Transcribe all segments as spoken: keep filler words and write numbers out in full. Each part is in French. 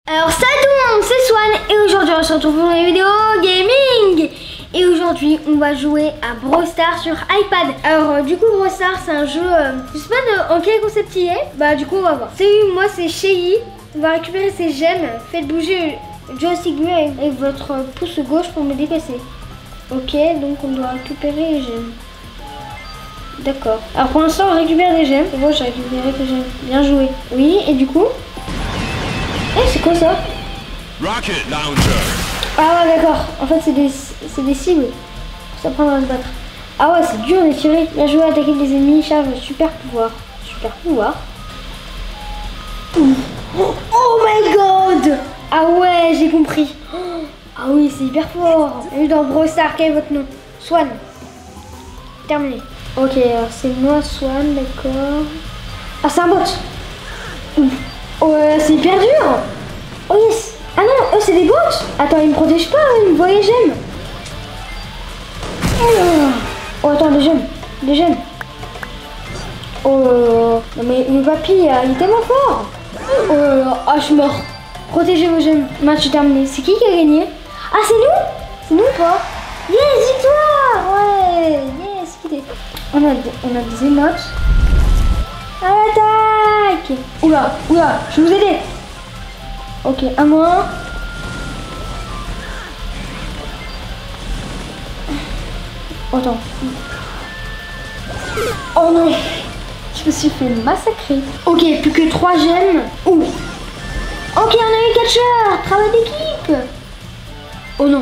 Alors salut tout le monde, c'est Swan et aujourd'hui on se retrouve pour une vidéo gaming. Et aujourd'hui on va jouer à Brawl Stars sur iPad. Alors euh, du coup Brawl Stars c'est un jeu, euh, je sais pas de, en quel concept il est. Bah du coup on va voir. Salut, moi c'est Shelly. On va récupérer ses gemmes. Faites bouger le joystick bleu avec, avec votre pouce gauche pour me déplacer. Ok, donc on doit récupérer les gemmes. D'accord. Alors pour l'instant on récupère des gemmes. Et moi j'ai récupéré des gemmes. Bien joué. Oui, et du coup... Eh, c'est quoi ça? Rocket Launcher. Ah ouais, d'accord. En fait, c'est des, c'est des cibles. Ça prendra à se battre. Ah ouais, c'est dur de tirer. Bien joué, attaquer des ennemis, charge, super pouvoir. Super pouvoir. Oh my god. Ah ouais, j'ai compris. Ah oui, c'est hyper fort. Et dans Brawl Stars, quel est votre nom? Swan. Terminé. Ok, alors c'est moi, Swan, d'accord. Ah, c'est un bot. Oh, euh, c'est hyper dur. Oh yes. Ah non, eux c'est des bots. Attends, ils me protègent pas, ils me voient les gemmes. Oh attends, des gemmes, des gemmes. Oh non mais le papy, il est tellement fort. Oh là là, ah je suis mort. Protégez vos gemmes. Match terminé. C'est qui qui a gagné? Ah c'est nous. C'est nous ou pas? Yes, victoire. Ouais, yes, qui on a, on a des émotes. À l'attaque! Oula, oula, je vais vous aider. Ok, un moins. Oh, attends. Oh non, je me suis fait massacrer. Ok, plus que trois gemmes. Ouh. Ok, on a eu catcheur. Travail d'équipe. Oh non.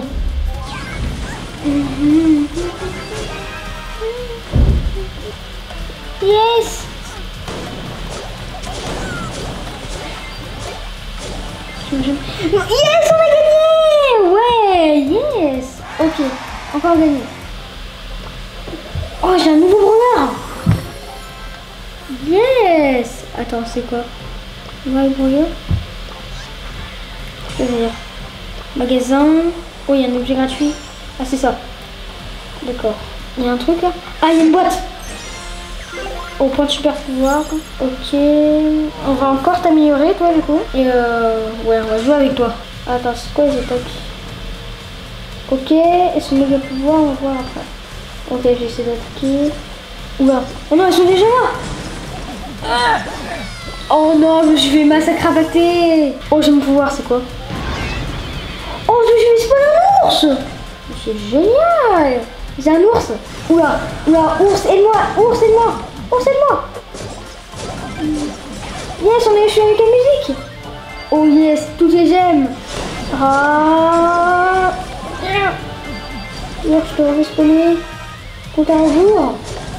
Yes. Yes, on a gagné. Ouais, yes. Ok, encore gagné. Oh, j'ai un nouveau brawler. Yes. Attends, c'est quoi? Ouais, brawler. Je vais dire. Magasin. Oh, il y a un objet gratuit. Ah, c'est ça. D'accord. Il y a un truc là. Ah, il y a une boîte. Au point de super pouvoir. Ok. On va encore t'améliorer toi du coup. Et euh... ouais, on va jouer avec toi. Attends, c'est quoi les attaques? Ok. Et ce méga pouvoir, on va voir après. Ok, j'ai essayé d'attaquer. Oula. Oh non, ils sont déjà là. Ah. Oh non, mais je vais massacrer abattre. Oh, j'ai mon pouvoir, c'est quoi? Oh, je vais spawn un ours. C'est génial. C'est un ours. Oula, oula, ours, aide-moi, ours, aide-moi. Oh, c'est moi! Yes, on est échoué avec la musique! Oh yes, toutes les gemmes! Ah! Hier, je peux respawner. Compte un jour.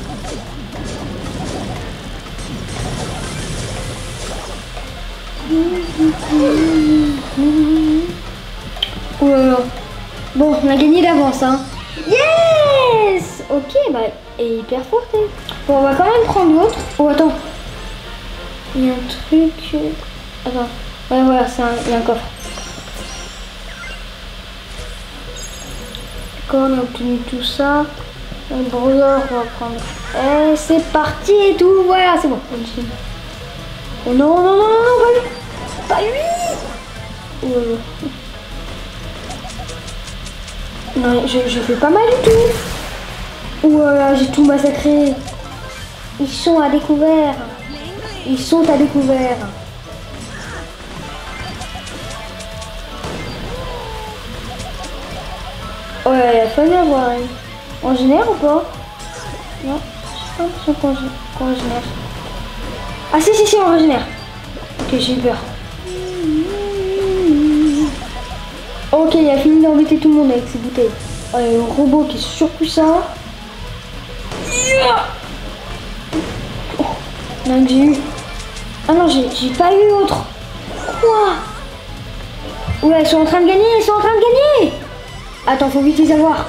Oh là là. Bon, on a gagné d'avance, hein. Yes! Ok, bah, elle est hyper forte. Hein. Bon, on va quand même prendre l'autre. Oh, attends. Il y a un truc. Attends. Ouais, voilà, c'est un... il y a un coffre. D'accord, on a obtenu tout ça. Un brawler, on va prendre. Et c'est parti et tout. Voilà, c'est bon. Oh non, non, non, non, non, pas lui. Pas lui. Oh. Non, je, je fais pas mal du tout. Voilà, j'ai tout massacré. Ils sont à découvert. Ils sont à découvert. Ouais, il a fallu avoir. Hein. On génère ou pas? Non, je sais pas l'impression qu'on qu'on génère. Ah si, si, si, on régénère. Ok, j'ai eu peur. Ok, il a fini d'embêter tout le monde avec ses bouteilles. Oh, il y a un robot qui est surpuissant. Oh, non, j'ai eu. Ah non, j'ai pas eu autre. Quoi? Ouais, ils sont en train de gagner, ils sont en train de gagner. Attends, faut vite les avoir.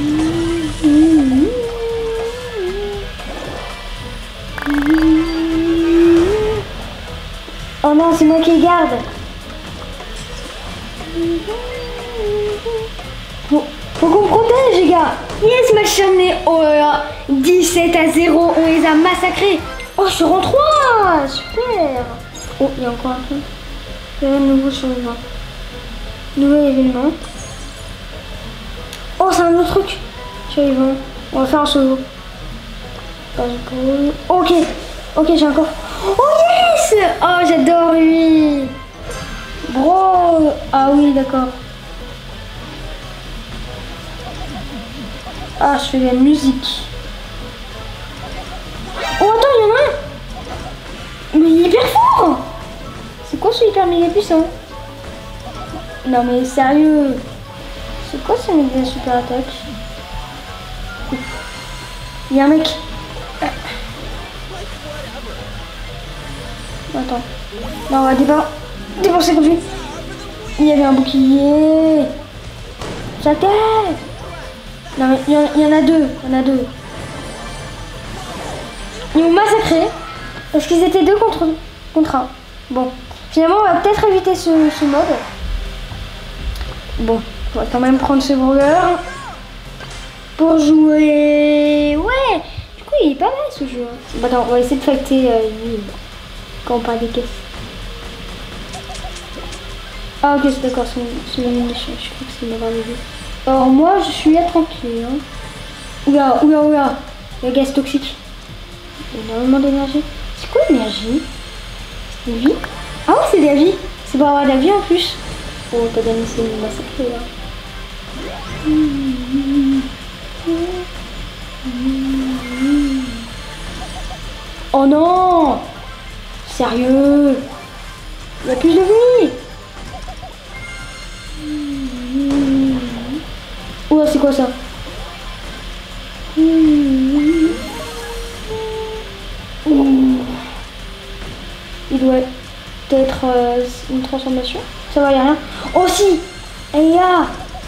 Oh non, c'est moi qui les garde. Faut, faut qu'on protège, les gars. Yes, match terminé. Oh là là, dix-sept à zéro, on les a massacrés. Oh, sur en trois. Super. Oh, il y a encore un truc. Il y a un nouveau survivant. Nouvel événement. Oh, c'est un autre truc. Survivant. On va faire un solo. Ok. Ok, j'ai encore. Oh yes! Oh, j'adore lui. Bro. Ah oui, d'accord. Ah, je fais de la musique. Oh, attends, il y en a un. Mais il est hyper fort. C'est quoi ce hyper méga puissant? Non mais sérieux. C'est quoi ce méga super attaque? Il y a un mec. Attends. Non, on va débar dépenser contre lui. Il y avait un bouclier. Sa tête. Non mais il y, en, il y en a deux. Il y en a deux. Ils m'ont massacré. Parce qu'ils étaient deux contre, contre un. Bon. Finalement, on va peut-être éviter ce, ce mode. Bon. On va quand même prendre ce burger. Pour jouer. Ouais. Du coup, il est pas mal ce jeu. Bon, attends, on va essayer de fighter euh, lui. Quand on parle des caisses. Ah ok, c'est d'accord, c'est une munition. Je crois que c'est une mauvaise idée. Alors moi, je suis là tranquille. Hein. Oula, oula, oula. Le gaz toxique. Il y a énormément d'énergie. C'est quoi l'énergie? C'est une vie? Ah ouais, c'est de la vie. C'est pour avoir de la vie en plus. Oh, t'as bien essayé de me massacrer là. Oh non! Sérieux? Il y a plus de vie. Oh, c'est quoi ça? Il doit être euh, une transformation. Ça va, il n'y a rien. Oh si! Et il y a...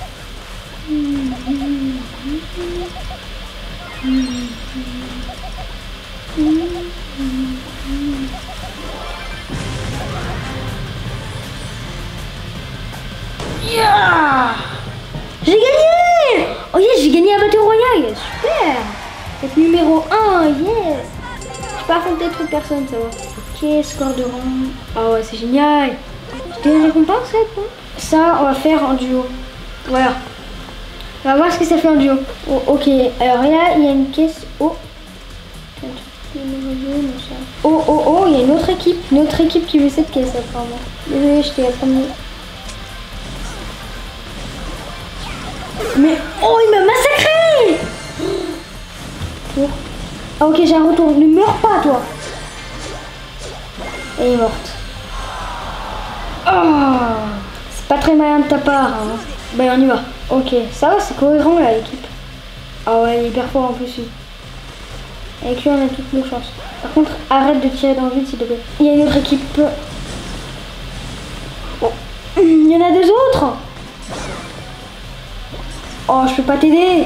Yeah! J'ai gagné! Oh yes, j'ai gagné un Battle Royale! Super! C'est numéro un, yes! Je peux affronter trop de personnes, ça va. Ok, score de rang. Ah ouais, c'est génial! J'ai des récompenses, ça, ça, on va faire en duo. Voilà. On va voir ce que ça fait en duo. Oh, ok, alors là, il y a une caisse. Oh! Oh, oh, oh, il y a une autre équipe. Une autre équipe qui veut cette caisse, apparemment. Désolé, j'étais la première. Mais oh, il m'a massacré! Oh. Ah ok, j'ai un retour. Ne meurs pas, toi. Elle est morte. Oh, c'est pas très malin de ta part. Hein. Ben on y va. Ok, ça va, c'est cohérent là, l'équipe. Ah ouais, il est hyper fort en plus. Lui. Avec lui, on a toutes nos chances. Par contre, arrête de tirer dans le vide, s'il te plaît. Il y a une autre équipe. Oh. Il y en a deux autres. Oh, je peux pas t'aider.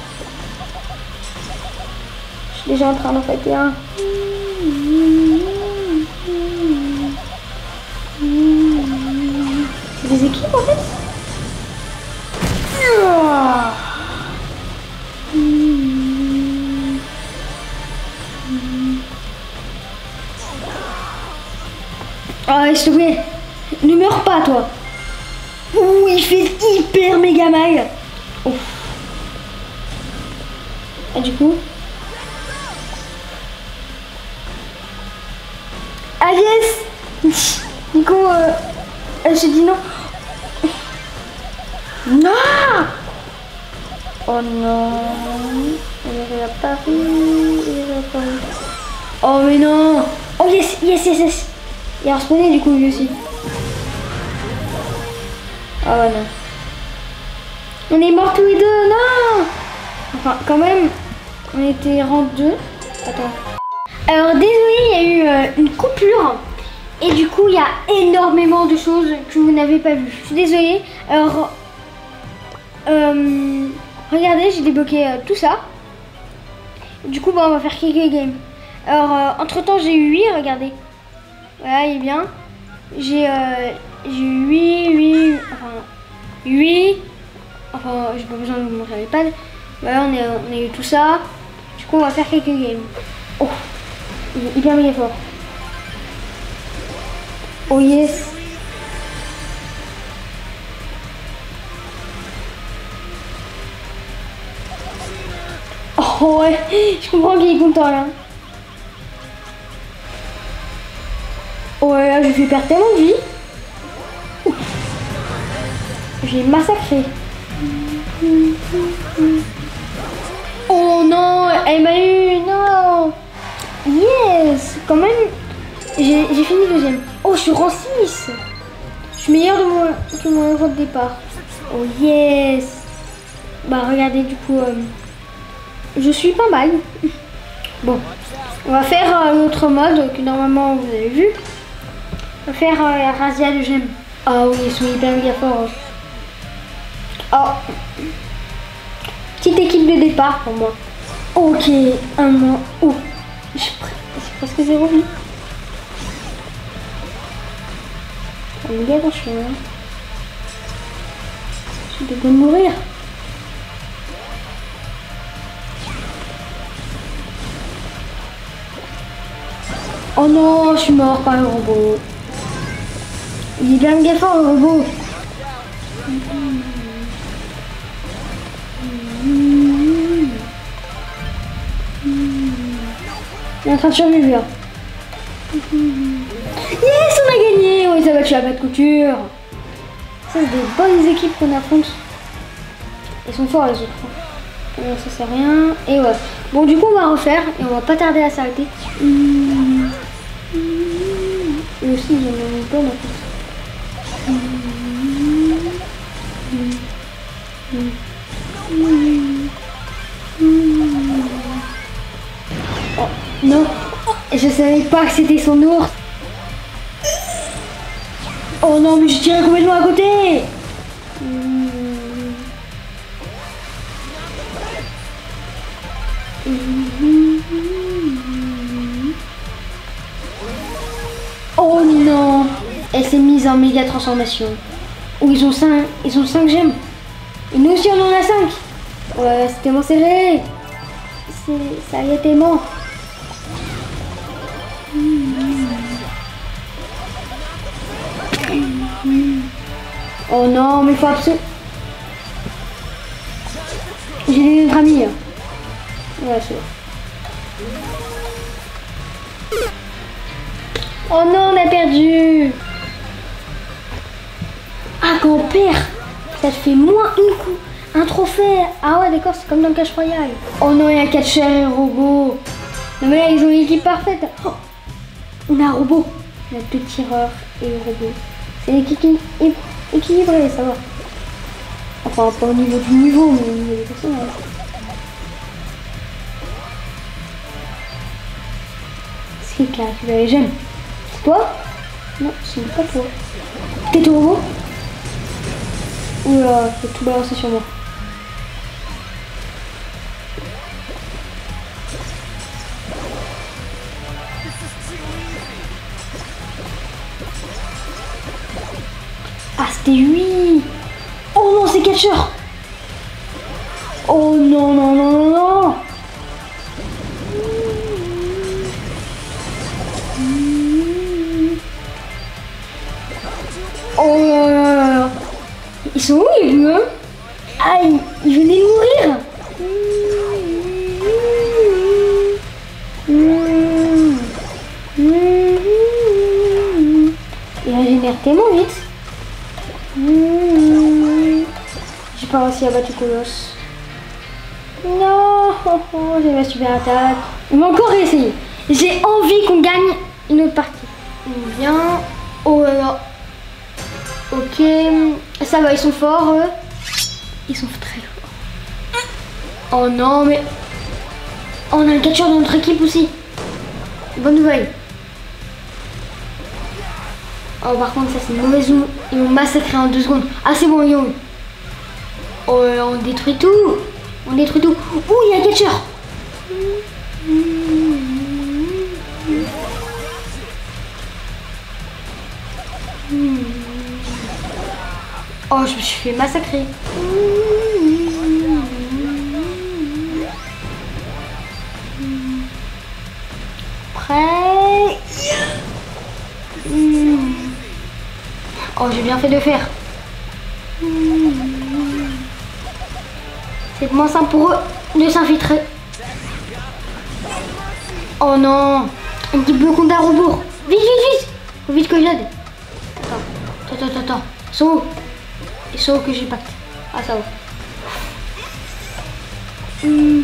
Je suis déjà en train d'en fighter un. C'est des équipes en fait. Ah, s'il te plaît, ne meurs pas toi. Ouh, il fait hyper méga mal. Ouf. Et du coup, ah yes. Du coup, euh, elle s'est dit non. Non. Oh non. Elle est à Paris. Elle est à Paris. Oh mais non. Oh yes, yes, yes, yes. Il a respawné du coup lui aussi. Ah ouais non. On est morts tous les deux, non. Enfin quand même, on était rang deux. Attends. Alors désolé, il y a eu euh, une coupure. Et du coup il y a énormément de choses que vous n'avez pas vues. Je suis désolée. Alors, euh, regardez, j'ai débloqué euh, tout ça. Du coup bah, on va faire quelques games. Alors euh, entre temps j'ai eu huit, regardez. Voilà, il est bien. J'ai euh, eu huit, huit, enfin huit. Enfin, j'ai pas besoin de vous montrer l'iPad. Voilà, on, est, on a eu tout ça. Du coup, on va faire quelques games. Oh, il est hyper méga fort. Oh yes. Oh ouais, je comprends qu'il est content là. Ouais, là, je lui fais perdre tellement de vie. J'ai massacré. Oh non, elle m'a eu, non. Yes, quand même, j'ai fini deuxième. Oh, je suis rang six. Je suis meilleure de mon, que mon héros de départ. Oh yes. Bah regardez, du coup, euh, je suis pas mal. Bon, on va faire un euh, autre mode que normalement vous avez vu. On va faire euh, Razia de gemme. Ah oui, ils sont hyper méga forts. Oh, petite équipe de départ pour moi. Ok, un mois. Oh, j'ai presque zéro vie. Les gars, attention. Hein. Je vais mourir. Oh non, je suis mort par le robot. Il est bien méga fort le robot. Il est en train de survivre. Yes, on a gagné. Oui, ça va tuer la pâte couture. Ça, c'est des bonnes équipes qu'on affronte. Ils sont forts les autres. Alors, ça sert à rien. Et ouais. Bon, du coup, on va refaire et on va pas tarder à s'arrêter. Mmh. Et aussi, ils ont une bonne en fait. Oh, non. Je savais pas que c'était son ours. Oh non, mais je tirais complètement à côté. Oh non. Elle s'est mise en méga transformation. Oh, ils ont cinq, ils ont cinq gemmes. Et nous aussi on en a cinq. Ouais, c'est tellement serré. Ça y est tellement. Oh non, mais faut absolument... J'ai notre ami. Ouais, c'est bon. Oh non, on a perdu. Ah, quand on perd, ça te fait moins une coup. Un trophée. Ah ouais, d'accord, c'est comme dans le Clash Royale. Oh non, il y a catcheur et robot. Non mais là, ils ont une équipe parfaite. Oh, on a un robot. Il y a deux tireurs et le robot. C'est l'équipe équilibrée, ça va. Enfin, pas au niveau du niveau, mais au niveau des personnages. C'est qui a récupéré les gemmes? C'est toi? Non, c'est pas toi. T'es ton robot? Oula, faut tout balancer sur moi. Ah, c'était lui. Oh non, c'est catcheur. Oh non, non, non, non, non. Oh là là là. Ils sont où les bleus? Ah, ils, ils venaient de mourir. Il régénère tellement vite. J'ai pas réussi à battre le colosse. Non, oh, oh, j'ai ma super attaque. On va encore réessayer. J'ai envie qu'on gagne une autre partie. On vient. Oh là là. Ok, ça va, ils sont forts, eux. Ils sont très forts. Oh non, mais... On a un catcheur dans notre équipe aussi. Bonne nouvelle. Oh, par contre, ça c'est une mauvaise mou. Ils m'ont massacré en deux secondes. Ah, c'est bon, yo. Oh, on détruit tout. On détruit tout. Ouh, il y a un catcheur. Oh, je me suis fait massacrer. Prêt. Oh, j'ai bien fait de faire. C'est moins simple pour eux de s'infiltrer. Oh non. Un petit peu compte à rebours. Vite, vite, vite. Faut vite que j'aide. Attends, attends, attends, attends. Ils sont où? Ils sont où que j'ai pacte? Ah, ça va. Mmh.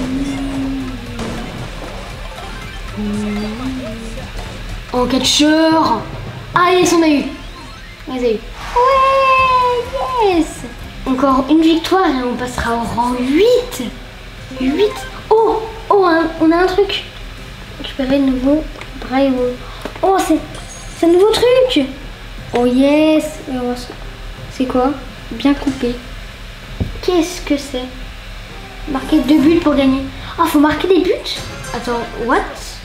Mmh. Oh, catcher. Ah, yes, on a eu. On les a eu. Ouais, yes. Encore une victoire et on passera au rang huit. huit. Oh, oh, un, on a un truc. Récupérer le nouveau Bravo. Oh, c'est un nouveau truc. Oh, yes. C'est quoi? Bien coupé. Qu'est-ce que c'est? Marquer deux buts pour gagner. Ah, faut marquer des buts? Attends, what?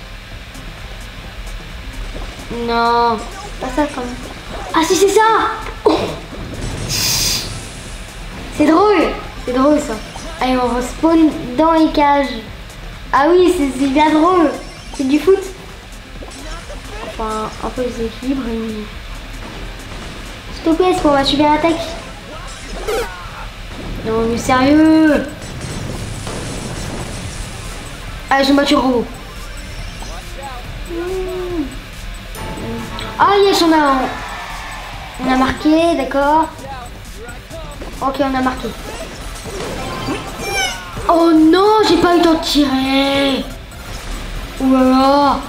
Non, pas ça quand même. Ah si, c'est ça. Oh. C'est drôle. C'est drôle ça. Allez, on respawn dans les cages. Ah oui, c'est bien drôle. C'est du foot. Enfin, un peu les équilibres. Mais... s'il te plaît, est-ce qu'on va subir l'attaque? Non, mais sérieux. Allez, j'ai battu le robot. Mmh. Ah yes, on a... On a marqué, d'accord. Ok, on a marqué. Oh non, j'ai pas eu le temps de tirer. Ouh là là.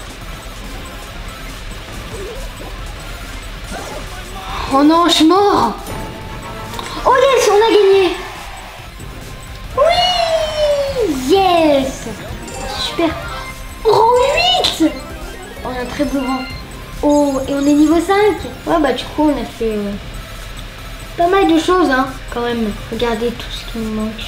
Oh non, je suis mort. Oh yes, on a gagné. Oui, yes. Super. Rang huit. On a un très beau rang. Oh, et on est niveau cinq. Ouais, bah du coup, on a fait euh, pas mal de choses, hein, quand même. Regardez tout ce qui nous manque.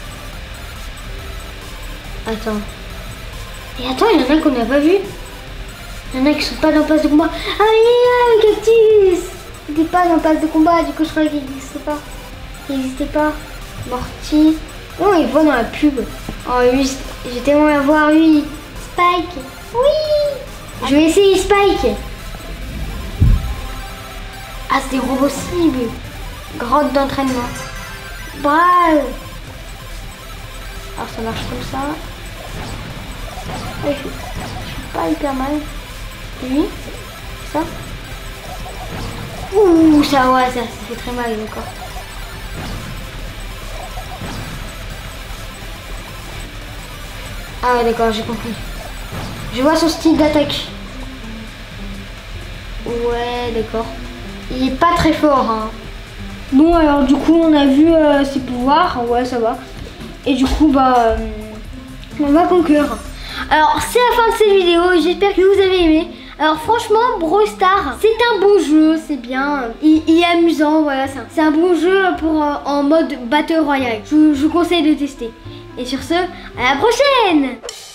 Attends. Et attends, il y en a qu'on n'a pas vu. Il y en a qui sont pas dans le passe de combat. Ah oui, le cactus. Il n'était pas dans le passe de combat, du coup, je croyais qu'il n'existait pas. Il n'existait pas. Morty. Oh, il voit dans la pub. Oh, lui, j'ai tellement à voir, lui. Spike. Oui. Je vais essayer Spike. Ah, c'est des robots cibles. Grotte d'entraînement. Bravo. Alors, ça marche comme ça. Et je, je suis pas hyper mal. Lui. Ça. Ouh, ça, ouais, ça, ça fait très mal, d'accord. Ah, ouais, d'accord, j'ai compris. Je vois son style d'attaque. Ouais, d'accord. Il est pas très fort, hein. Bon, alors du coup, on a vu euh, ses pouvoirs. Ouais, ça va. Et du coup, bah, euh, on va conclure. Alors, c'est la fin de cette vidéo. J'espère que vous avez aimé. Alors, franchement, Brawl Stars, c'est un bon jeu. C'est bien. Il, il est amusant. Voilà, c'est un bon jeu pour euh, en mode Battle Royale. Je, je vous conseille de tester. Et sur ce, à la prochaine!